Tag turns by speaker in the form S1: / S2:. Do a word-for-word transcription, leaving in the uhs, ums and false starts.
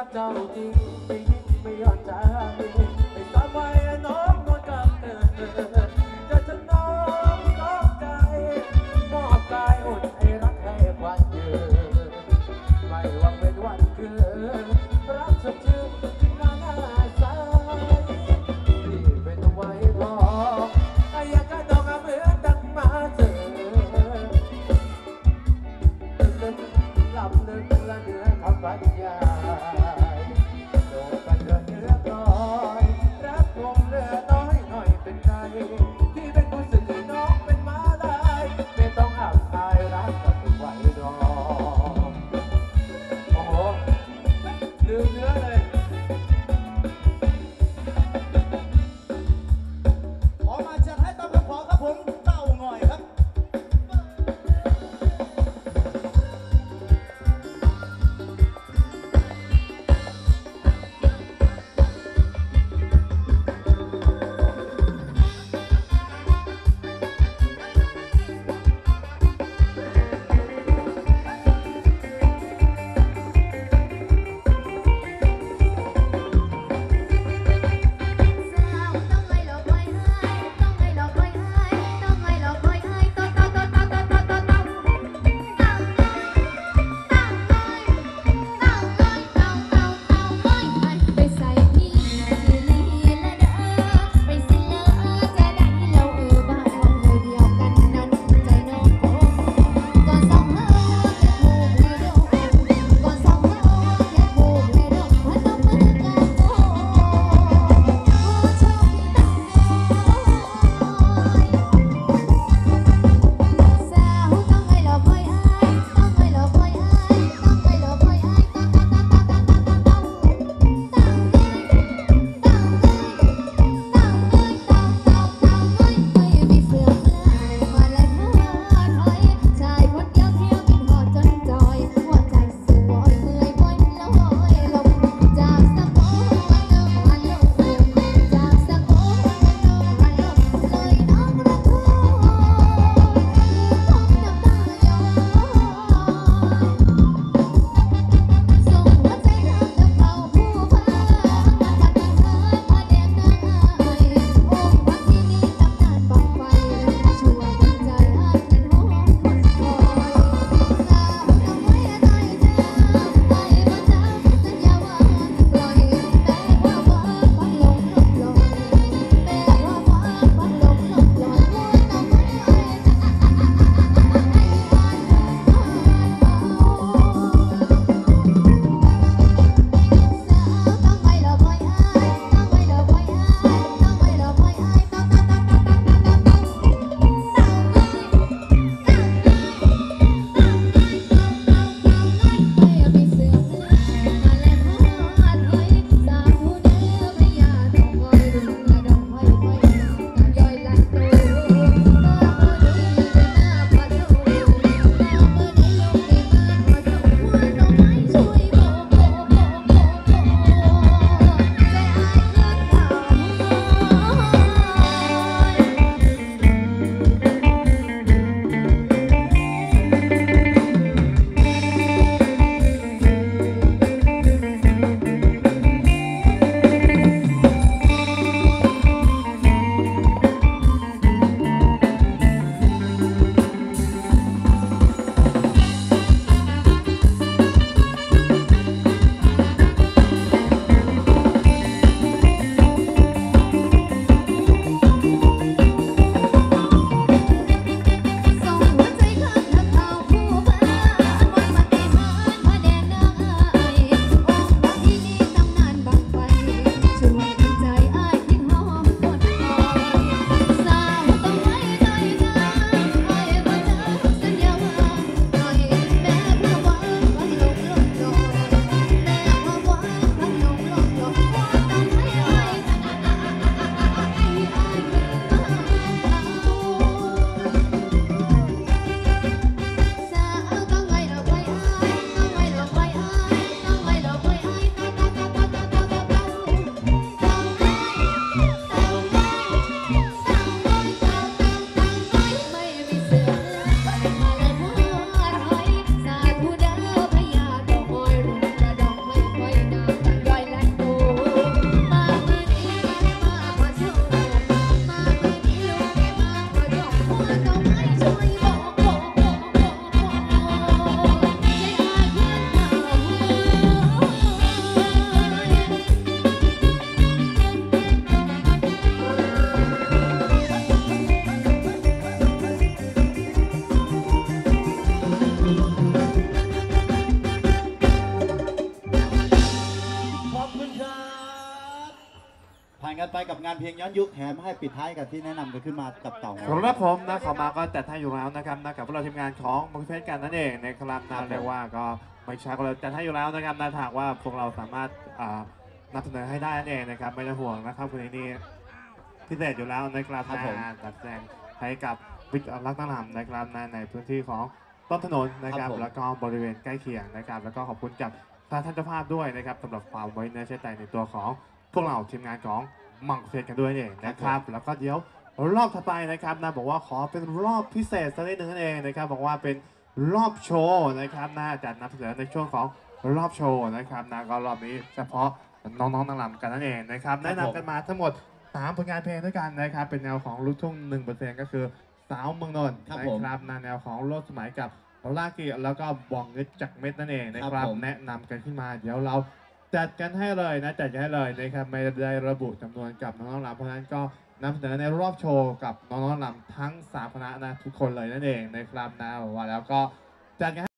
S1: เจ้าจริงไม่ยิ่งไม่ย้อนใจไม่ทราบไว้น้องนวลกับเธอจะจะน้องน้องใจมอบกายอุ่นให้รักให้ควันยืนไม่หวังเป็นวันคืนรักสดชื่นจริงหน้าใสที่เป็นไว้รออยากกันดอกเหมือนดังมาเจอหลับลึกละเดือคำบรรยายโดนกันเดือดเนื้อร้อยรักคงเหลือน้อยหน่อยเป็นไงที่เป็นผู้สึกให้น้องเป็นมาลายไม่ต้องอับอายรักกันไหวรอโอ้โหลืมเนื้อเลย
S2: ขอมาจัดให้ตามคำขอครับผมเต้าหน่อยครับกับงานเพลงย้อนยุคแถมให้ปิดท้ายกับที่แนะนำกันขึ้นมากับเต่างอย
S3: สำหรับผมนะขอมาก็จัดให้อยู่แล้วนะครับนะกับพวกเราทีมงานของมังเพชรกันนั่นเองนะครับ
S2: ครั
S3: นะ
S2: บผม
S3: เรียกว่าก็ไม่ช้าก็เลยจัดให้อยู่แล้วนะครับนะหากว่าพวกเราสามารถอ่านำเสนอให้ได้นั่นเองนะครับไม่ต้องห่วงนะครับคนนี้นี่พิเศษอยู่แล้วนะครับ
S2: ครับผม
S3: นะจัดแสดงให้กับวิกรักตั้งลำนะครับในในพื้นที่ของต้นถนนนะครับแล้วก็บริเวณใกล้เคียงนะครับแล้วก็ขอบคุณกับท่านเจ้าภาพด้วยนะครับสำหรับความไว้เนื้อเชื่อใจในตัวของพวกเราทีมงานของมังเพชรกันด้วยนั่นเองนะครับแล้วก็เดี๋ยว รอบถัดไปนะครับนะบอกว่าขอเป็นรอบพิเศษสักนิดหนึ่งนั่นเองนะครับบอกว่าเป็นรอบโชว์นะครับน่าจะนำเสนอในช่วงของรอบโชว์นะครับนะก็รอบนี้เฉพาะน้องๆนางรำกันนั่นเองนะครับแนะนำกันมาทั้งหมดสามผลงานเพลงด้วยกันนะครับเป็นแนวของลูกทุ่งหนึ่งเปอร์เซ็นต์ก็คือสาวเมืองนนท์
S2: ครับ
S3: นะ
S2: ผม
S3: ครับนะแนวของโลดสมัยกับลากีแล้วก็บองเงินจากเม็ดนั่นเองนะค
S2: ครั
S3: รับบ
S2: ผม
S3: แนะนำกันขึ้นมาเดี๋ยวเราจัดกันให้เลยนะจัดกันให้เลยนะครับไม่ได้ระบุจำนวนกับน้องๆรำเพราะฉะนั้นก็นำเสนอในรอบโชว์กับน้องๆรำทั้งสามคณะนะทุกคนเลยนั่นเองนะครับนะว่าแล้วก็จัดกัน